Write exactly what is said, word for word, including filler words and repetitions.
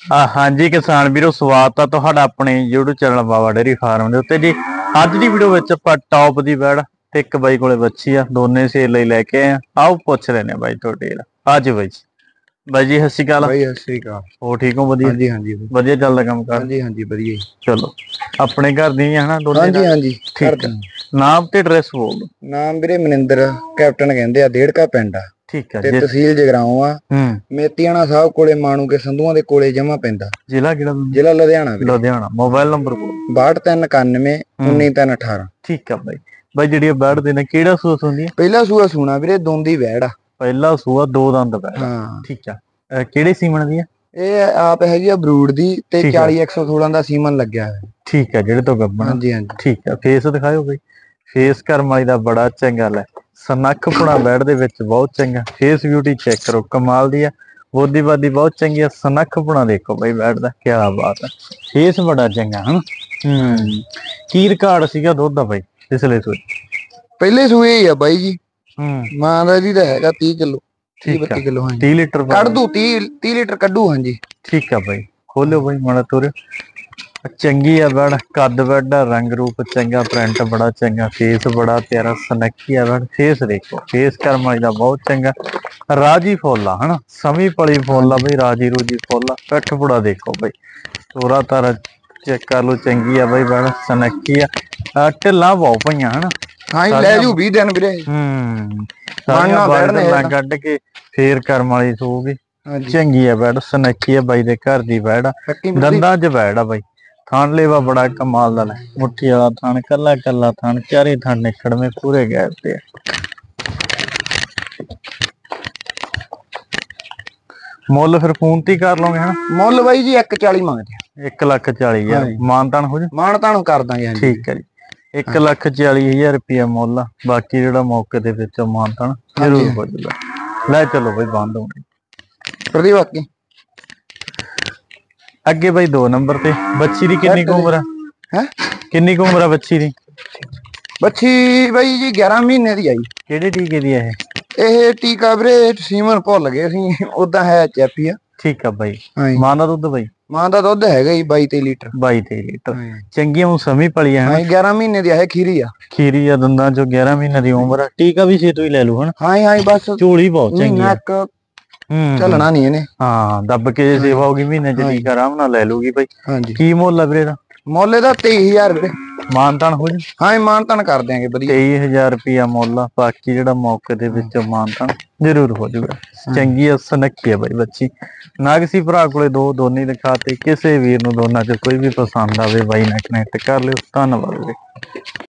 ਆ ਹਾਂਜੀ ਕਿਸਾਨ ਵੀਰੋ, ਸਵਾਗਤ ਆ ਤੁਹਾਡਾ ਆਪਣੇ YouTube channel Baba dairy farm ਦੇ ਉੱਤੇ ਜੀ। ਅੱਜ ਦੀ ਵੀਡੀਓ ਵਿੱਚ ਆਪਾਂ ਟੌਪ ਦੀ ਵੈੜ ਤੇ ਇੱਕ ਬਾਈ ਕੋਲੇ ਬੱਚੀ ਆ, ਦੋਨੇ ਸੇਲ ਲਈ ਲੈ ਕੇ ਆਏ ਆ। ਆਓ ਪੁੱਛ ਲੈਨੇ ਬਾਈ ਤੁਹਾਡੇ ਅੱਜ ਬਾਈ ਜੀ। ਬਾਈ ਜੀ ਸਤਿ ਸ਼੍ਰੀ ਅਕਾਲ। ਬਾਈ ਸਤਿ ਸ਼੍ਰੀ ਅਕਾਲ। ਹੋ ਠੀਕ ਹੋ? ਵਧੀਆ ਹਾਂਜੀ ਹਾਂਜੀ ਵਧੀਆ ਚੱਲਦਾ ਕੰਮ ਕਰ? ਹਾਂਜੀ ਹਾਂਜੀ ਵਧੀਆ। ਚਲੋ ਆਪਣੇ ਘਰ ਦੀ ਹਨਾ ਦੋਨੇ? ਹਾਂਜੀ ਹਾਂਜੀ ਠੀਕ ਹੈ। ਨਾਮ ਤੇ ਐਡਰੈਸ ਬੋਲ ਦਿਓ। ਨਾਮ ਵੀਰੇ ਮਨਿੰਦਰ, ਕੈਪਟਨ ਕਹਿੰਦੇ ਆ, ਡੇਢਕਾ ਪਿੰਡ ਆ ਠੀਕ ਹੈ ਤੇ ਜੀ। ਤਹਿਸੀਲ ਜਗਰਾਉਂ ਆ। ਹੂੰ ਮੇਤੀਆਣਾ ਸਾਹਿਬ ਕੋਲੇ, ਮਾਣੂ ਕੇ ਸੰਧੂਆਂ ਦੇ ਕੋਲੇ ਜਮਾ ਪੈਂਦਾ। ਜ਼ਿਲ੍ਹਾ ਕਿਹੜਾ? ਜ਼ਿਲ੍ਹਾ ਲੁਧਿਆਣਾ ਵੀਰੇ। ਲੁਧਿਆਣਾ। ਮੋਬਾਈਲ ਨੰਬਰ ਬੋਲ। ਬਾਹਠ ਤਿੰਨ ਇਕਾਨਵੇਂ ਉੱਨੀ ਤਿੰਨ ਅਠਾਰਾਂ। ਠੀਕ ਆ ਬਾਈ। ਬਾਈ ਜਿਹੜੀ ਬੈੜ ਦੇ ਨੇ ਕਿਹੜਾ ਸੂਆ ਹੁੰਦੀ ਹੈ? ਪਹਿਲਾ ਸੂਆ ਸੂਣਾ ਵੀਰੇ, ਦੋਂਦੀ ਵੈੜ ਆ। ਪਹਿਲਾ ਸੂਆ ਦੋ ਦੰਦ ਬੈੜ। ਹਾਂ ਠੀਕ ਆ। ਕਿਹੜੇ ਸੀਮਨ ਦੀ ਆ ਇਹ? ਆਪ ਹੈਗੀ ਆ ਬਰੂਡ ਦੀ ਤੇ ਚਾਲੀ ਇੱਕ ਸੌ ਸੋਲਾਂ ਦਾ ਸੀਮਨ ਲੱਗਿਆ ਹੈ। ਠੀਕ ਆ, ਜਿਹੜੇ ਤੋਂ ਗੱਬਣਾ। ਹਾਂਜੀ ਹਾਂਜੀ ਠੀਕ ਆ। ਫੇਸ ਦਿਖਾਓ ਬਈ। ਫੇਸ ਕਰਮ ਵਾਲੀ ਦਾ ਬੜਾ ਚੰਗਾ ਲੈ, ਸਨੱਖ ਪੁਣਾ ਬੈੜ ਦੇ ਵਿੱਚ ਬਹੁਤ ਚੰਗਾ। ਫੇਸ ਬਿਊਟੀ ਚੈੱਕ ਕਰੋ, ਕਮਾਲ ਦੀ ਆ। ਬੋਦੀ ਬਾਦੀ ਬਹੁਤ ਚੰਗੀ ਆ। ਸਨੱਖ ਪੁਣਾ ਦੇਖੋ ਬਈ ਬੈੜ ਦਾ, ਕੀ ਬਾਤ ਹੈ। ਫੇਸ ਬੜਾ ਚੰਗਾ ਹਨ। ਹੂੰ ਕੀ ਰਿਕਾਰਡ ਸੀਗਾ ਦੁੱਧ ਦਾ ਬਾਈ ਪਿਛਲੇ ਸੂਏ? ਪਹਿਲੇ ਸੂਏ ਹੀ ਆ ਬਾਈ ਜੀ। ਹੂੰ ਮਾਂ ਦਾ ਜੀ ਦਾ ਹੈਗਾ ਤੀਹ ਕਿਲੋ, ਤੀਹ ਠੀਕ ਆ। ਬੱਤੀ ਕਿਲੋ। ਤੀਹ ਲੀਟਰ ਕੱਢ ਦੂ, ਤੀਹ ਤੀਹ ਲੀਟਰ ਕੱਢੂ। ਹਾਂਜੀ ਠੀਕ ਆ ਬਾਈ, ਖੋਲਿਓ ਬਾਈ ਮਾੜਾ ਤੁਰ। ਚੰਗੀ ਆ ਬੈੜ, ਕੱਦ ਵੱਡਾ, ਰੰਗ ਰੂਪ ਚੰਗਾ, ਪ੍ਰਿੰਟ ਬੜਾ ਚੰਗਾ, ਫੇਸ ਬੜਾ ਪਿਆਰਾ, ਸਨੱਖੀ ਆ ਬੈੜ। ਫੇਸ ਦੇਖੋ, ਫੇਸ ਕਰਮ ਵਾਲੀ ਦਾ ਬਹੁਤ ਚੰਗਾ। ਰਾਜੀ ਫੁੱਲ ਆ ਹਨਾ, ਸਮੀ ਪਲੀ ਫੁੱਲ ਆ ਬਈ, ਰਾਜੀ ਰੂਜੀ ਫੁੱਲ ਆ। ਪਿੱਠ ਪੁੜਾ ਦੇਖੋ ਬਈ, ਤੋਰਾ ਤਾਰਾ ਚੈੱਕ ਕਰ ਲੋ, ਚੰਗੀ ਆ ਬਈ ਬੈੜ, ਸਨੱਖੀ ਆ। ਢਿੱਲਾਂ ਬਹੁਤ ਪਈਆਂ ਹਨਾ। ਹਾਂਜੀ ਲੈ ਜੂ ਵੀਹ ਦਿਨ ਵੀਰੇ। ਹੂੰ ਸਾਰੀਆਂ ਬਾਲਟਾਂ ਕੱਢ ਕੇ ਫੇਰ ਕਰਮ ਵਾਲੀ ਸੂਗੀ। ਚੰਗੀ ਆ ਬੈੜ, ਸਨੱਖੀ ਆ ਬਾਈ ਦੇ ਘਰ ਦੀ ਬੈੜ ਆ। ਦੰਦਾਂ 'ਚ ਬੈੜ ਆ ਬਾਈ। ਥਣ ਲੇਵਾ ਬੜਾ ਕਮਾਲ ਦਾ ਲੈ, ਮੁੱਠੀ ਵਾਲਾ ਥਣ, ਕੱਲਾ ਕੱਲਾ ਥਣ, ਚਾਰੇ ਥਣ ਨਿਖੜਵੇਂ ਪੂਰੇ ਗੈਪ ਤੇ ਆ। ਮੁੱਲ ਫਿਰ ਫੋਨ ਤੇ ਕਰ ਲਓਗੇ ਹਨਾ? ਮੁੱਲ ਬਾਈ ਜੀ ਇੱਕ ਚਾਲੀ ਮੰਗਦੇ ਆ। ਇੱਕ ਲੱਖ ਚਾਲੀ ਹਜ਼ਾਰ ਮਾਨਤਾਨ ਹੋ ਜਾ? ਮਾਨਤਾਨ ਕਰ ਦਾਂਗੇ। ਠੀਕ ਹੈ ਜੀ। ਇੱਕ ਲੱਖ ਚਾਲੀ ਹਜ਼ਾਰ ਰੁਪਇਆ ਮੁੱਲ ਆ। ਬਾਕੀ ਜਿਹੜਾ ਮੌਕੇ ਦੇ ਵਿੱਚ ਮਾਨਤਾਨ ਜ਼ਰੂਰ ਹੋ ਜਾਊਗਾ। ਲੈ ਚਲੋ ਬਈ ਬੰਦ ਹੋਣੀ ਪ੍ਰਦੀਪ ਬਾਕੀ ਅੱਗੇ ਬਾਈ ਦੋ ਨੰਬਰ ਤੇ ਬੱਚੀ ਦੀ ਕਿੰਨੀ ਕੁ ਉਮਰ ਆ? ਹੈ ਕਿੰਨੀ ਕਿੰਨੀ ਕੁ ਉਮਰ ਆ ਬੱਚੀ ਦੀ? ਬੱਚੀ ਬਾਈ ਜੀ ਗਿਆਰਾਂ ਮਹੀਨੇ ਦੀ ਆਈ। ਕਿਹੜੇ ਟੀਕੇ ਦੀ ਆ ਇਹ? ਇਹ ਟੀਕਾ ਵੀਰੇ ਸੀਮਨ ਭੁੱਲ ਗਏ ਅਸੀਂ, ਉਦਾਂ ਹੈ ਚੈਪੀ ਆ। ਠੀਕ ਆ ਬਾਈ। ਮਾਂ ਦਾ ਦੁੱਧ ਬਾਈ? ਮਾਂ ਦਾ ਦੁੱਧ ਹੈਗਾ ਜੀ ਬਾਈ ਤੇਈ ਲੀਟਰ। ਬਾਈ ਤੇਈ ਲੀਟਰ ਚੰਗੀਆਂ ਉਹ ਸਮੀ ਪਲੀ ਆ। ਗਿਆਰਾਂ ਮਹੀਨੇ ਦੀ ਆ, ਖੀਰੀ ਆ। ਖੀਰੀ ਆ ਦੰਦਾਂ ਚੋਂ, ਗਿਆਰਾਂ ਮਹੀਨੇ ਦੀ ਉਮਰ ਆ। ਟੀਕਾ ਵੀ ਛੇਤੋਂ ਹੀ ਲੈ ਲੂ ਹਨਾ? ਹਾਂ ਹਾਂ ਬਸ ਝੋਲੀ ਬਹੁਤ ਚੰਗੀ ਆ। ਹੂੰ ਚੱਲਣਾ ਨਹੀਂ ਇਹਨੇ। ਹਾਂ ਦੱਬ ਕੇ ਸੇਵਾ ਹੋਗੀ ਮਹੀਨੇ ਚ, ਟੀਕਾ ਆਰਾਮ ਨਾਲ ਲੈ ਲੂਗੀ ਬਾਈ। ਹਾਂਜੀ ਕੀ ਮੁੱਲ ਆ ਵੀਰੇ ਦਾ? ਮੁੱਲ ਇਹਦਾ ਤੇਈ ਹਜ਼ਾਰ ਵੀਰੇ। ਮਾਨਤਾਨ ਹੋ ਜਾ? ਹਾਂ ਮਾਨਤਾਨ ਕਰ ਦਿਆਂਗੇ ਵਧੀਆ। ਤੇਈ ਹਜ਼ਾਰ ਰੁਪਇਆ ਮੁੱਲ ਆ। ਬਾਕੀ ਜਿਹੜਾ ਮੌਕੇ ਦੇ ਵਿੱਚ ਮਾਨਤਾਨ ਜ਼ਰੂਰ ਹੋ ਜਾਊਗਾ। ਚੰਗੀ ਆ, ਸੁਨੱਖੀ ਆ ਬਾਈ ਬੱਚੀ। ਨਾਗਸੀ ਭਰਾ ਕੋਲੇ ਦੋ ਦੋਨੇ ਦਿਖਾਤੇ। ਕਿਸੇ ਵੀਰ ਨੂੰ ਦੋਨਾਂ ਚ ਕੋਈ ਵੀ ਪਸੰਦ ਆਵੇ ਬਾਈ ਨਾਲ ਕਨੈਕਟ ਕਰ ਲਿਓ। ਧੰਨਵਾਦ ਵੀਰੇ।